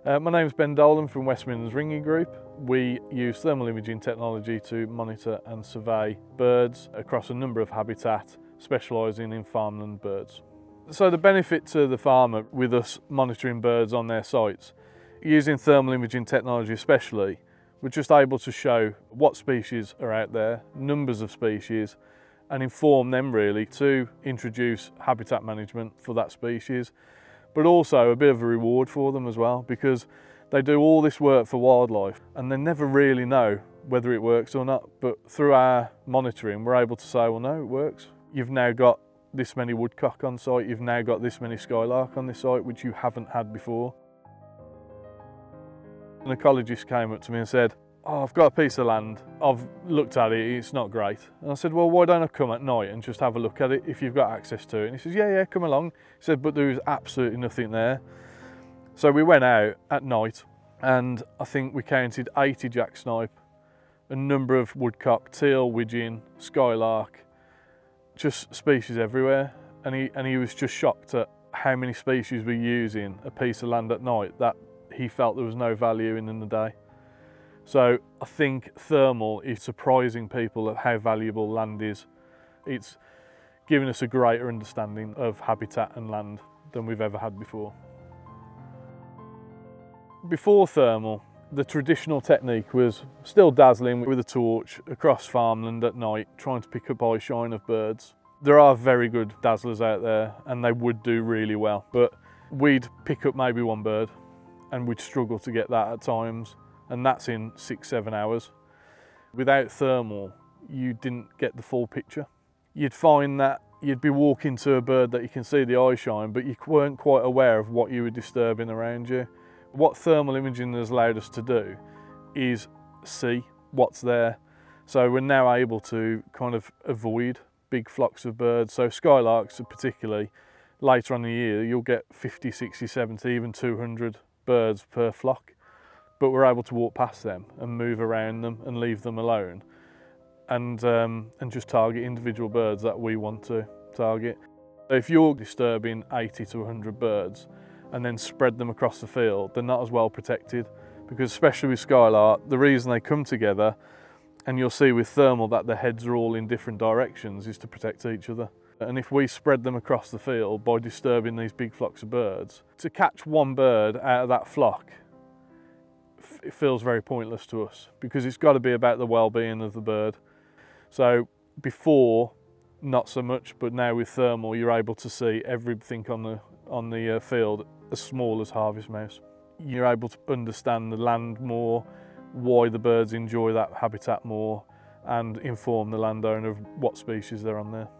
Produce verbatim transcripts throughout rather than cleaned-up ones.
Uh, my name is Ben Dolan from West Midlands Ringing Group. We use thermal imaging technology to monitor and survey birds across a number of habitats, specialising in farmland birds. So the benefit to the farmer with us monitoring birds on their sites, using thermal imaging technology especially, we're just able to show what species are out there, numbers of species, and inform them really to introduce habitat management for that species, but also a bit of a reward for them as well, because they do all this work for wildlife and they never really know whether it works or not. But through our monitoring, we're able to say, well, no, it works. You've now got this many woodcock on site, you've now got this many skylark on this site, which you haven't had before. An ecologist came up to me and said, oh, I've got a piece of land, I've looked at it, it's not great. And I said, well, why don't I come at night and just have a look at it if you've got access to it? And he says, yeah, yeah, come along. He said, but there was absolutely nothing there. So we went out at night and I think we counted eighty jack snipe, a number of woodcock, teal, widgeon, skylark, just species everywhere. And he, and he was just shocked at how many species we're using a piece of land at night that he felt there was no value in in the day. So I think thermal is surprising people at how valuable land is. It's giving us a greater understanding of habitat and land than we've ever had before. Before thermal, the traditional technique was still dazzling with a torch across farmland at night, trying to pick up eye shine of birds. There are very good dazzlers out there and they would do really well, but we'd pick up maybe one bird and we'd struggle to get that at times. And that's in six, seven hours. Without thermal, you didn't get the full picture. You'd find that you'd be walking to a bird that you can see the eye shine, but you weren't quite aware of what you were disturbing around you. What thermal imaging has allowed us to do is see what's there. So we're now able to kind of avoid big flocks of birds. So skylarks particularly, later on in the year, you'll get fifty, sixty, seventy, even two hundred birds per flock. But we're able to walk past them and move around them and leave them alone and, um, and just target individual birds that we want to target. If you're disturbing eighty to one hundred birds and then spread them across the field, they're not as well protected, because especially with skylark, the reason they come together, and you'll see with thermal that the heads are all in different directions, is to protect each other. And if we spread them across the field by disturbing these big flocks of birds, to catch one bird out of that flock, it feels very pointless to us, because it's got to be about the well-being of the bird. So before, not so much, but now with thermal, you're able to see everything on the on the uh, field as small as harvest mouse. You're able to understand the land more, why the birds enjoy that habitat more, and inform the landowner of what species they're on there.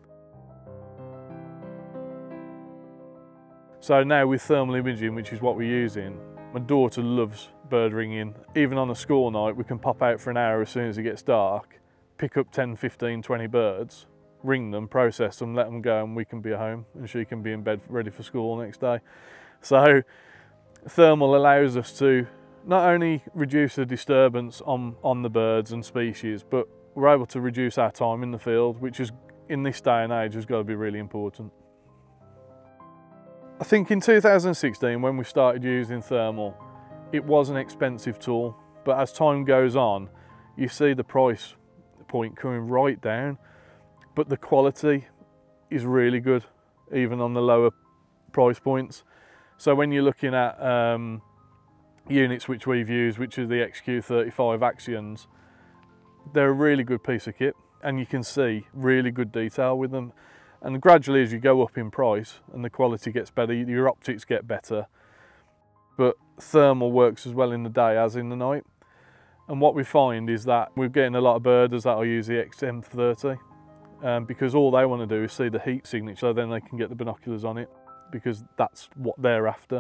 So now with thermal imaging, which is what we're using, my daughter loves bird ringing. Even on a school night, we can pop out for an hour as soon as it gets dark, pick up ten, fifteen, twenty birds, ring them, process them, let them go, and we can be at home and she can be in bed ready for school the next day. So thermal allows us to not only reduce the disturbance on, on the birds and species, but we're able to reduce our time in the field, which is, in this day and age, has got to be really important. I think in two thousand sixteen, when we started using thermal, it was an expensive tool, but as time goes on, you see the price point coming right down, but the quality is really good, even on the lower price points. So when you're looking at um, units which we've used, which are the X Q thirty-five Axions, they're a really good piece of kit, and you can see really good detail with them. And gradually, as you go up in price and the quality gets better, your optics get better. But thermal works as well in the day as in the night. And what we find is that we're getting a lot of birders that will use the X M thirty um, because all they want to do is see the heat signature, so then they can get the binoculars on it, because that's what they're after.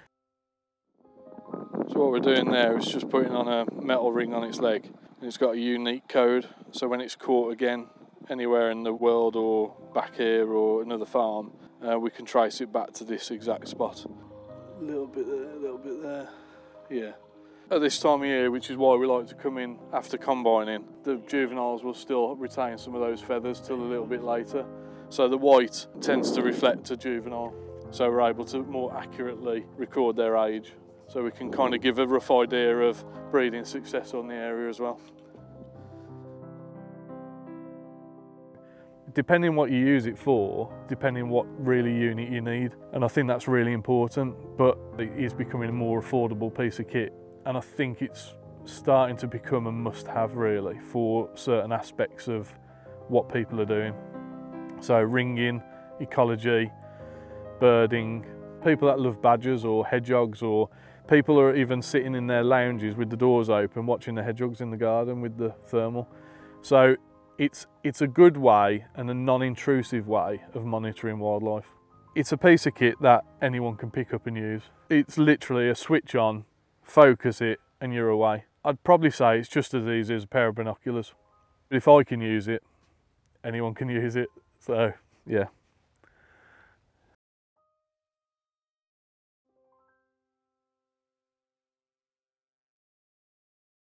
So what we're doing there is just putting on a metal ring on its leg. And it's got a unique code, so when it's caught again anywhere in the world or back here or another farm, uh, we can trace it back to this exact spot. A little bit there, a little bit there, yeah. At this time of year, which is why we like to come in after combining, the juveniles will still retain some of those feathers till a little bit later. So the white tends to reflect a juvenile, so we're able to more accurately record their age. so we can kind of give a rough idea of breeding success on the area as well. Depending what you use it for, depending what really unit you need, and I think that's really important, but it is becoming a more affordable piece of kit, and I think it's starting to become a must-have really for certain aspects of what people are doing. So ringing, ecology, birding, people that love badgers or hedgehogs, or people are even sitting in their lounges with the doors open watching the hedgehogs in the garden with the thermal. So It's, it's a good way and a non-intrusive way of monitoring wildlife. It's a piece of kit that anyone can pick up and use. It's literally a switch on, focus it, and you're away. I'd probably say it's just as easy as a pair of binoculars. But if I can use it, anyone can use it. So, yeah.